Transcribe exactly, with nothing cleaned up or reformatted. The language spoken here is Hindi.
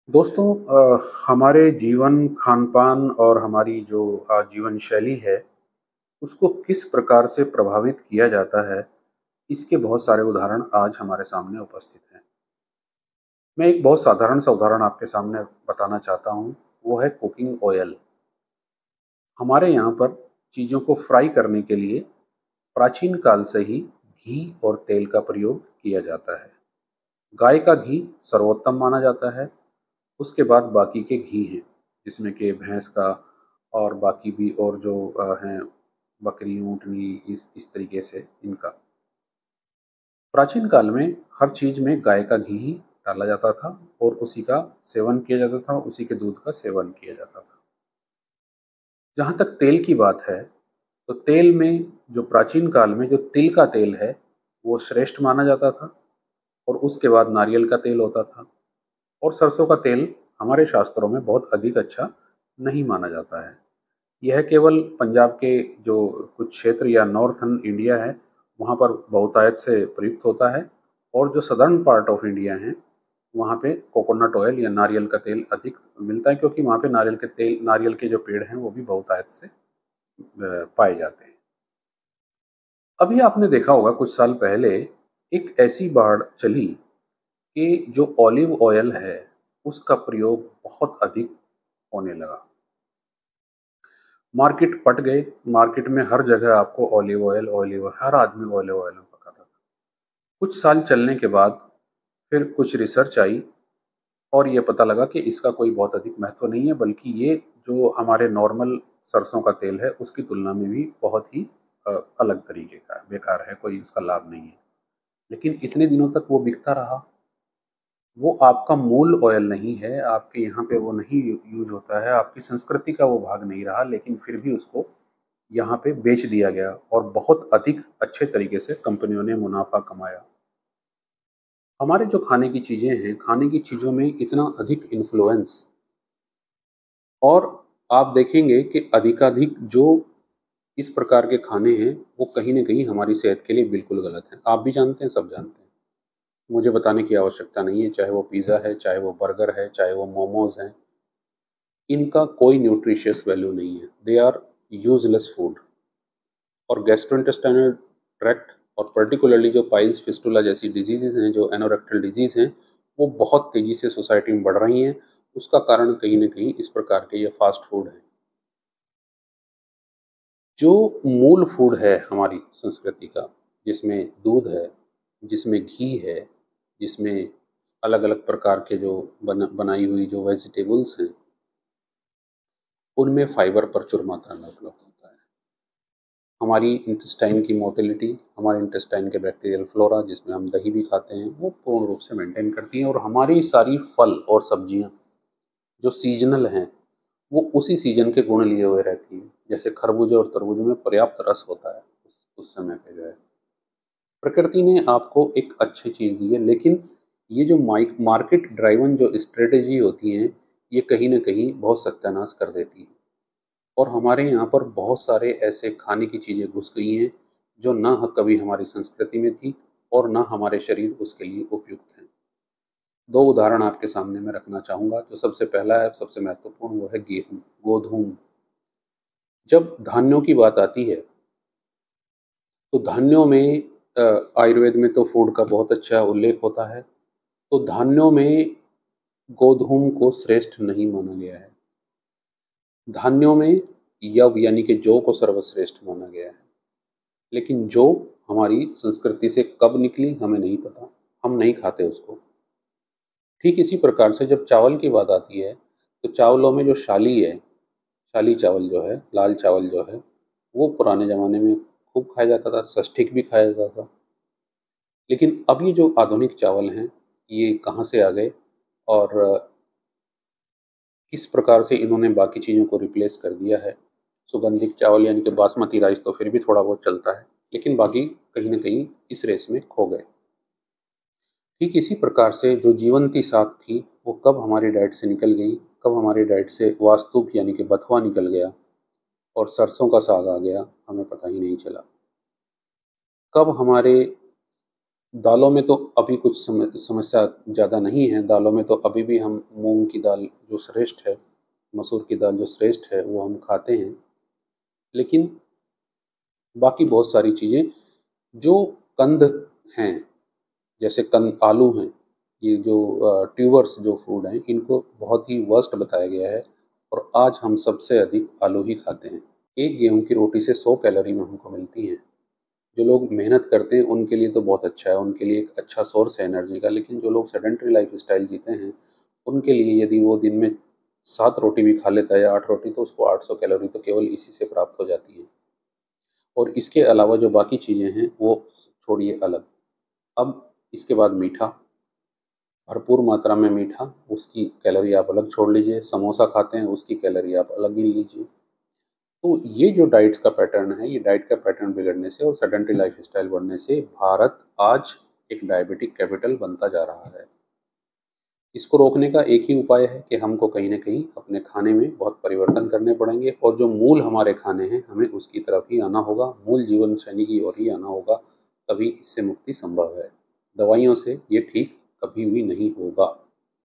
दोस्तों अ, हमारे जीवन खान-पान और हमारी जो अ, जीवन शैली है, उसको किस प्रकार से प्रभावित किया जाता है, इसके बहुत सारे उदाहरण आज हमारे सामने उपस्थित हैं। मैं एक बहुत साधारण सा उदाहरण आपके सामने बताना चाहता हूँ, वो है कुकिंग ऑयल। हमारे यहाँ पर चीज़ों को फ्राई करने के लिए प्राचीन काल से ही घी और तेल का प्रयोग किया जाता है। गाय का घी सर्वोत्तम माना जाता है। उसके बाद बाकी के घी हैं, जिसमें कि भैंस का और बाकी भी और जो अ, हैं बकरी, ऊँटनी इस इस तरीके से इनका। प्राचीन काल में हर चीज़ में गाय का घी ही डाला जाता था और उसी का सेवन किया जाता था, उसी के दूध का सेवन किया जाता था। जहाँ तक तेल की बात है, तो तेल में जो प्राचीन काल में जो तिल का तेल है, वो श्रेष्ठ माना जाता था और उसके बाद नारियल का तेल होता था और सरसों का तेल हमारे शास्त्रों में बहुत अधिक अच्छा नहीं माना जाता है। यह केवल पंजाब के जो कुछ क्षेत्र या नॉर्थर्न इंडिया है, वहाँ पर बहुतायत से प्रयुक्त होता है और जो सदर्न पार्ट ऑफ इंडिया है, वहाँ पे कोकोनट ऑयल या नारियल का तेल अधिक मिलता है क्योंकि वहाँ पे नारियल के तेल नारियल के जो पेड़ हैं, वो भी बहुतायत से अ, पाए जाते हैं। अभी आपने देखा होगा कुछ साल पहले एक ऐसी बाढ़ चली कि जो ऑलिव ऑयल है, उसका प्रयोग बहुत अधिक होने लगा। मार्केट पट गए, मार्केट में हर जगह आपको ऑलिव ऑयल, ऑलिव ऑयल, हर आदमी ऑलिव ऑयल में पकाता था। कुछ साल चलने के बाद फिर कुछ रिसर्च आई और ये पता लगा कि इसका कोई बहुत अधिक महत्व नहीं है, बल्कि ये जो हमारे नॉर्मल सरसों का तेल है, उसकी तुलना में भी बहुत ही अ, अलग तरीके का है, बेकार है, कोई उसका लाभ नहीं है। लेकिन इतने दिनों तक वो बिकता रहा। वो आपका मूल ऑयल नहीं है, आपके यहाँ पे वो नहीं यू यूज़ होता है, आपकी संस्कृति का वो भाग नहीं रहा, लेकिन फिर भी उसको यहाँ पे बेच दिया गया और बहुत अधिक अच्छे तरीके से कंपनियों ने मुनाफ़ा कमाया। हमारे जो खाने की चीज़ें हैं, खाने की चीज़ों में इतना अधिक इन्फ्लुएंस और आप देखेंगे कि अधिकाधिक जो इस प्रकार के खाने हैं, वो कहीं न कहीं हमारी सेहत के लिए बिल्कुल गलत हैं। आप भी जानते हैं, सब जानते हैं। मुझे बताने की आवश्यकता नहीं है, चाहे वो पिज़्ज़ा है, चाहे वो बर्गर है, चाहे वो मोमोज़ हैं। इनका कोई न्यूट्रिशियस वैल्यू नहीं है। दे आर यूज़लेस फूड और गैस्ट्रोइंटेस्टाइनल ट्रैक्ट और पर्टिकुलरली जो पाइल्स फिस्टुला जैसी डिजीज़ेज़ हैं, जो एनोरेक्टल डिजीज़ हैं, वो बहुत तेज़ी से सोसाइटी में बढ़ रही हैं। उसका कारण कहीं न कहीं इस प्रकार के ये फ़ास्ट फूड हैं। जो मूल फूड है हमारी संस्कृति का, जिसमें दूध है, जिसमें घी है, जिसमें अलग-अलग प्रकार के जो बना बनाई हुई जो वेजिटेबल्स हैं, उनमें फाइबर प्रचुर मात्रा में उपलब्ध होता है। हमारी इंटेस्टाइन की मोटिलिटी, हमारे इंटेस्टाइन के बैक्टीरियल फ्लोरा जिसमें हम दही भी खाते हैं, वो पूर्ण रूप से मेंटेन करती हैं और हमारी सारी फल और सब्जियाँ जो सीज़नल हैं, वो उसी सीज़न के गुण लिए हुए रहती हैं। जैसे खरबूजे और तरबूजे में पर्याप्त रस होता है उस उस समय पे जो है। प्रकृति ने आपको एक अच्छी चीज़ दी है, लेकिन ये जो माइक मार्केट ड्राइवन जो स्ट्रैटेजी होती हैं, ये कहीं न कहीं बहुत सत्यानाश कर देती हैं। और हमारे यहाँ पर बहुत सारे ऐसे खाने की चीज़ें घुस गई हैं, जो ना ह कभी हमारी संस्कृति में थी और ना हमारे शरीर उसके लिए उपयुक्त हैं। दो उदाहरण आपके सामने मैं रखना चाहूँगा, जो सबसे पहला है, सबसे महत्वपूर्ण वो है गेहूँ, गोधूम। जब धान्यों की बात आती है, तो धान्यों में अ, आयुर्वेद में तो फूड का बहुत अच्छा उल्लेख होता है, तो धान्यों में गोधूम को श्रेष्ठ नहीं माना गया है। धान्यों में यव यानी कि जौ को सर्वश्रेष्ठ माना गया है। लेकिन जौ हमारी संस्कृति से कब निकली हमें नहीं पता, हम नहीं खाते उसको। ठीक इसी प्रकार से जब चावल की बात आती है, तो चावलों में जो शाली है, शाली चावल जो है, लाल चावल जो है, वो पुराने ज़माने में खूब खाया जाता था, षष्ठिक भी खाया जाता था। लेकिन अब ये जो आधुनिक चावल हैं, ये कहाँ से आ गए और किस प्रकार से इन्होंने बाकी चीज़ों को रिप्लेस कर दिया है। सुगंधित चावल यानी कि बासमती राइस तो फिर भी थोड़ा बहुत चलता है, लेकिन बाकी कहीं न कहीं इस रेस में खो गए। ठीक इसी प्रकार से जो जीवंती साग थी, वो कब हमारी डाइट से निकल गई, कब हमारी डाइट से वास्तुक यानी कि बथुआ निकल गया और सरसों का साग आ गया, हमें पता ही नहीं चला। कब हमारे दालों में तो अभी कुछ सम समस्या ज़्यादा नहीं है, दालों में तो अभी भी हम मूँग की दाल जो श्रेष्ठ है, मसूर की दाल जो श्रेष्ठ है, वो हम खाते हैं। लेकिन बाकी बहुत सारी चीज़ें जो कंद हैं, जैसे कंद आलू हैं, ये जो अ, ट्यूबर्स जो फूड हैं, इनको बहुत ही वर्स्ट बताया गया है और आज हम सबसे अधिक आलू ही खाते हैं। एक गेहूँ की रोटी से सौ कैलोरी में हमको मिलती हैं। जो लोग मेहनत करते हैं उनके लिए तो बहुत अच्छा है, उनके लिए एक अच्छा सोर्स है एनर्जी का, लेकिन जो लोग सेडेंटरी लाइफ़स्टाइल जीते हैं, उनके लिए यदि वो दिन में सात रोटी भी खा लेता है या आठ रोटी, तो उसको आठ सौ कैलोरी तो केवल इसी से प्राप्त हो जाती है। और इसके अलावा जो बाकी चीज़ें हैं, वो छोड़िए अलग। अब इसके बाद मीठा, भरपूर मात्रा में मीठा, उसकी कैलोरी आप अलग छोड़ लीजिए। समोसा खाते हैं, उसकी कैलोरी आप अलग गिन लीजिए। तो ये जो डाइट का पैटर्न है, ये डाइट का पैटर्न बिगड़ने से और सेडेंटरी लाइफ़स्टाइल बढ़ने से भारत आज एक डायबिटिक कैपिटल बनता जा रहा है। इसको रोकने का एक ही उपाय है कि हमको कहीं न कहीं अपने खाने में बहुत परिवर्तन करने पड़ेंगे और जो मूल हमारे खाने हैं, हमें उसकी तरफ ही आना होगा, मूल जीवन शैली की ओर ही आना होगा, तभी इससे मुक्ति संभव है। दवाइयों से ये ठीक कभी भी नहीं होगा।